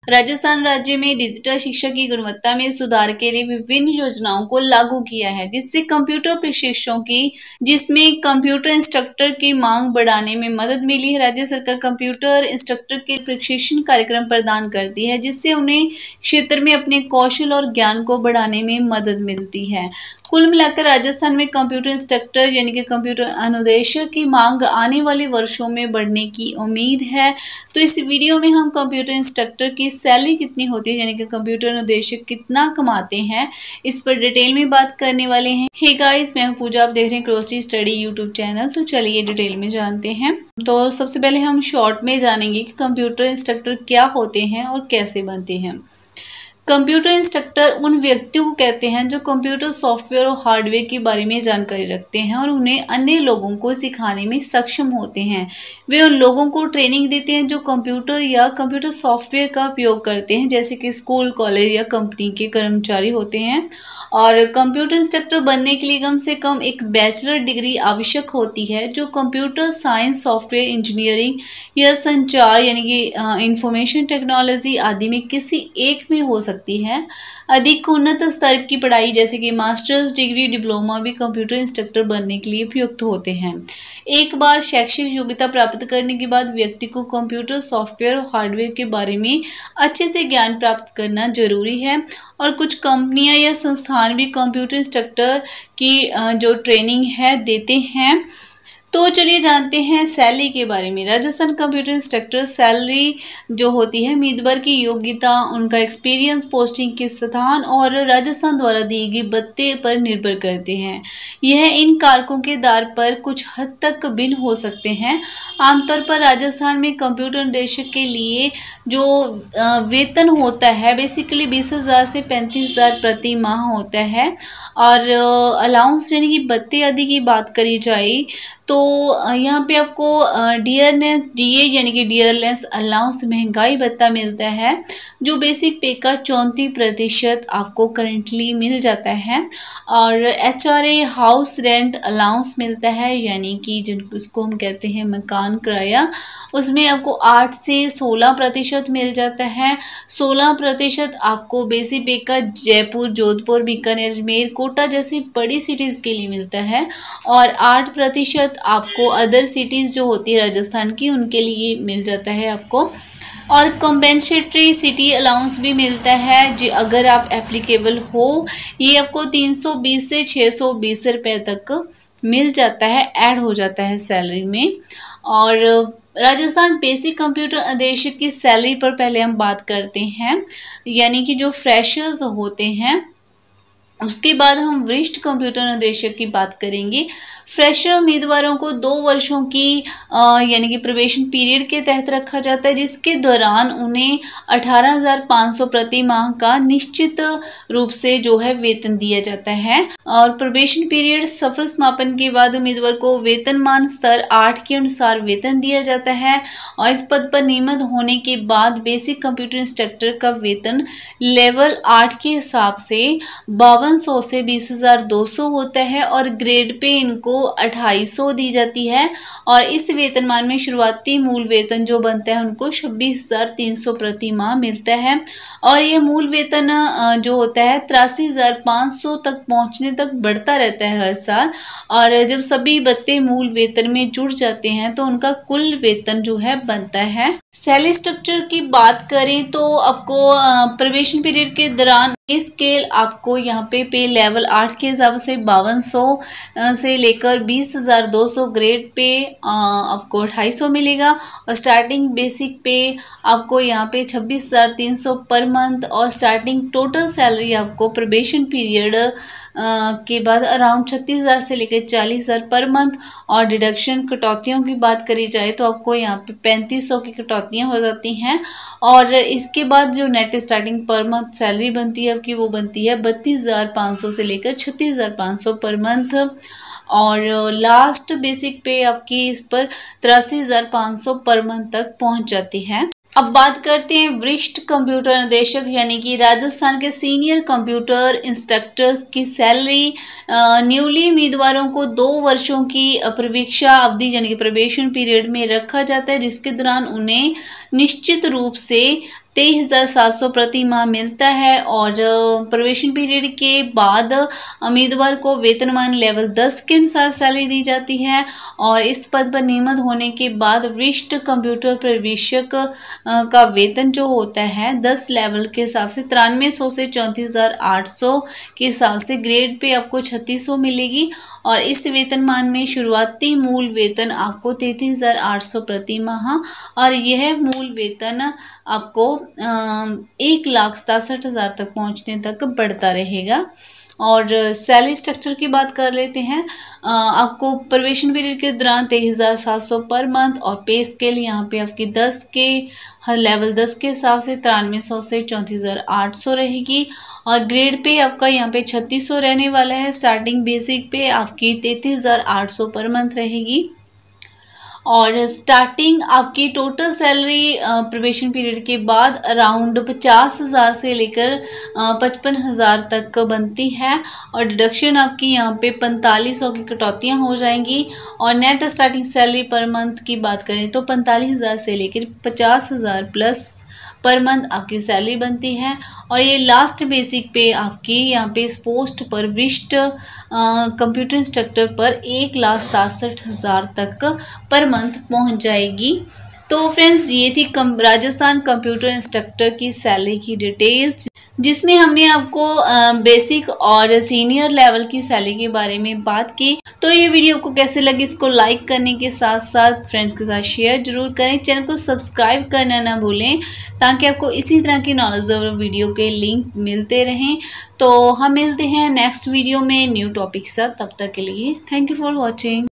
राजस्थान राज्य में डिजिटल शिक्षा की गुणवत्ता में सुधार के लिए विभिन्न योजनाओं को लागू किया है, जिससे कंप्यूटर प्रशिक्षकों की जिसमें कंप्यूटर इंस्ट्रक्टर की मांग बढ़ाने में मदद मिली है। राज्य सरकार कंप्यूटर इंस्ट्रक्टर के प्रशिक्षण कार्यक्रम प्रदान करती है, जिससे उन्हें क्षेत्र में अपने कौशल और ज्ञान को बढ़ाने में मदद मिलती है। कुल मिलाकर राजस्थान में कंप्यूटर इंस्ट्रक्टर यानी कि कंप्यूटर अनुदेशक की मांग आने वाले वर्षों में बढ़ने की उम्मीद है। तो इस वीडियो में हम कंप्यूटर इंस्ट्रक्टर की सैलरी कितनी होती है यानी कि कंप्यूटर अनुदेशक कितना कमाते हैं, इस पर डिटेल में बात करने वाले हैं। हे गाइस, मैं हूं पूजा, आप देख रहे हैं क्रोसरी स्टडी यूट्यूब चैनल। तो चलिए डिटेल में जानते हैं। तो सबसे पहले हम शॉर्ट में जानेंगे कि कंप्यूटर इंस्ट्रक्टर क्या होते हैं और कैसे बनते हैं। कंप्यूटर इंस्ट्रक्टर उन व्यक्तियों को कहते हैं जो कंप्यूटर सॉफ्टवेयर और हार्डवेयर के बारे में जानकारी रखते हैं और उन्हें अन्य लोगों को सिखाने में सक्षम होते हैं। वे उन लोगों को ट्रेनिंग देते हैं जो कंप्यूटर या कंप्यूटर सॉफ्टवेयर का उपयोग करते हैं, जैसे कि स्कूल, कॉलेज या कंपनी के कर्मचारी होते हैं। और कंप्यूटर इंस्ट्रक्टर बनने के लिए कम से कम एक बैचलर डिग्री आवश्यक होती है, जो कंप्यूटर साइंस, सॉफ्टवेयर इंजीनियरिंग या संचार यानी कि इंफॉर्मेशन टेक्नोलॉजी आदि में किसी एक में हो सकती है। अधिक उन्नत स्तर की पढ़ाई जैसे कि मास्टर्स डिग्री, डिप्लोमा भी कंप्यूटर इंस्ट्रक्टर बनने के लिए उपयुक्त होते हैं। एक बार शैक्षिक योग्यता प्राप्त करने के बाद व्यक्ति को कंप्यूटर सॉफ्टवेयर और हार्डवेयर के बारे में अच्छे से ज्ञान प्राप्त करना जरूरी है। और कुछ कंपनियां या संस्थान भी कंप्यूटर इंस्ट्रक्टर की जो ट्रेनिंग है देते हैं। तो चलिए जानते हैं सैलरी के बारे में। राजस्थान कंप्यूटर इंस्ट्रक्टर सैलरी जो होती है उम्मीदवार की योग्यता, उनका एक्सपीरियंस, पोस्टिंग के स्थान और राजस्थान द्वारा दी गई भत्ते पर निर्भर करते हैं। यह इन कारकों के आधार पर कुछ हद तक भिन्न हो सकते हैं। आमतौर पर राजस्थान में कंप्यूटर निदेशक के लिए जो वेतन होता है बेसिकली 20,000 से 35,000 प्रति माह होता है। और अलाउंस यानी कि भत्ते आदि की बात करी जाए तो यहाँ पे आपको डियरनेस डीए यानी कि डियरनेस अलाउंस महंगाई भत्ता मिलता है, जो बेसिक पे का 34% आपको करंटली मिल जाता है। और एचआरए हाउस रेंट अलाउंस मिलता है, यानी कि जिसको हम कहते हैं मकान किराया, उसमें आपको 8 से 16% मिल जाता है। 16% आपको बेसिक पे का जयपुर, जोधपुर, बीकानेर, अजमेर, कोटा जैसी बड़ी सिटीज़ के लिए मिलता है। और 8% आपको अदर सिटीज़ जो होती है राजस्थान की उनके लिए मिल जाता है आपको। और कंपेंसेटरी सिटी अलाउंस भी मिलता है जी, अगर आप एप्लीकेबल हो। ये आपको 320 से 620 रुपये तक मिल जाता है, ऐड हो जाता है सैलरी में। और राजस्थान बेसिक कंप्यूटर निदेशक की सैलरी पर पहले हम बात करते हैं, यानी कि जो फ्रेशर्स होते हैं। उसके बाद हम वरिष्ठ कंप्यूटर निदेशक की बात करेंगे। फ्रेशर उम्मीदवारों को 2 वर्षों की यानी कि प्रोबेशन पीरियड के तहत रखा जाता है, जिसके दौरान उन्हें 18,500 प्रति माह का निश्चित रूप से जो है वेतन दिया जाता है। और प्रोबेशन पीरियड सफल समापन के बाद उम्मीदवार को वेतनमान स्तर 8 के अनुसार वेतन दिया जाता है। और इस पद पर नियमित होने के बाद बेसिक कंप्यूटर इंस्ट्रक्टर का वेतन लेवल 8 के हिसाब से 5200 से 20,200 होता है। और ग्रेड पे इनको 2,500 दी जाती है। और इस वेतनमान में शुरुआती मूल वेतन जो बनता है उनको 26,300 प्रति माह मिलता है। और ये मूल वेतन जो होता है 83,500 तक पहुंचने तक बढ़ता रहता है हर साल। और जब सभी भत्ते मूल वेतन में जुड़ जाते हैं तो उनका कुल वेतन जो है बनता है। सैलरी स्ट्रक्चर की बात करें तो आपको प्रोबेशन पीरियड के दौरान स्केल आपको यहाँ पे लेवल 8 के हिसाब से 5200 से लेकर 20,200, ग्रेड पे आपको 2,500 मिलेगा। और स्टार्टिंग बेसिक पे आपको यहाँ पे 26,300 पर मंथ। और स्टार्टिंग टोटल सैलरी आपको प्रोबेशन पीरियड के बाद अराउंड 36,000 से लेकर 40,000 पर मंथ। और डिडक्शन कटौतियों की बात करी जाए तो आपको यहाँ पे 3500 की कटौतियाँ हो जाती हैं। और इसके बाद जो net starting per month salary बनती है आपकी, वो बनती है 32,500 से लेकर 36,500 पर मंथ। और लास्ट बेसिक पे आपकी इस पर 83,500 पर मंथ तक पहुंच जाती है। अब बात करते हैं वरिष्ठ कंप्यूटर निदेशक यानी कि राजस्थान के सीनियर कंप्यूटर इंस्ट्रक्टर्स की सैलरी। न्यूली उम्मीदवारों को 2 वर्षों की प्रवीक्षा अवधि यानी कि प्रोबेशन पीरियड में रखा जाता है, जिसके दौरान उन्हें निश्चित रूप से 23,700 प्रति माह मिलता है। और प्रोबेशन पीरियड के बाद उम्मीदवार को वेतनमान लेवल 10 के अनुसार सैलरी दी जाती है। और इस पद पर नियमित होने के बाद वरिष्ठ कंप्यूटर प्रवेशक का वेतन जो होता है 10 लेवल के हिसाब से 9300 से 34,800 के हिसाब से, ग्रेड पे आपको 3600 मिलेगी। और इस वेतनमान में शुरुआती मूल वेतन आपको 33,800 प्रति माह, और यह मूल वेतन आपको 1,67,000 तक पहुंचने तक बढ़ता रहेगा। और सैलरी स्ट्रक्चर की बात कर लेते हैं। आपको प्रोबेशन पीरियड के दौरान 23,700 पर मंथ, और पे स्केल यहाँ पे आपकी 10 के लेवल 10 के हिसाब से 9300 से 34,800 रहेगी। और ग्रेड पे आपका यहाँ पे 3600 रहने वाला है। स्टार्टिंग बेसिक पे आपकी 33,800 पर मंथ रहेगी। और स्टार्टिंग आपकी टोटल सैलरी प्रोबेशन पीरियड के बाद अराउंड 50,000 से लेकर 55,000 तक बनती है। और डिडक्शन आपकी यहाँ पे 4500 की कटौतियाँ हो जाएंगी। और net starting salary per month की बात करें तो 45,000 से लेकर 50,000 प्लस पर मंथ आपकी सैलरी बनती है। और ये लास्ट बेसिक पे आपकी यहाँ पे इस पोस्ट पर वरिष्ठ कंप्यूटर इंस्ट्रक्टर पर 1,67,000 तक पर मंथ पहुंच जाएगी। तो फ्रेंड्स, ये थी राजस्थान कंप्यूटर इंस्ट्रक्टर की सैलरी की डिटेल्स, जिसमें हमने आपको बेसिक और सीनियर लेवल की सैलरी के बारे में बात की। तो ये वीडियो आपको कैसे लगी, इसको लाइक करने के साथ साथ फ्रेंड्स के साथ शेयर जरूर करें। चैनल को सब्सक्राइब करना ना भूलें, ताकि आपको इसी तरह की नॉलेजेबल वीडियो के लिंक मिलते रहें। तो हम मिलते हैं नेक्स्ट वीडियो में न्यू टॉपिक के साथ। तब तक के लिए थैंक यू फॉर वॉचिंग।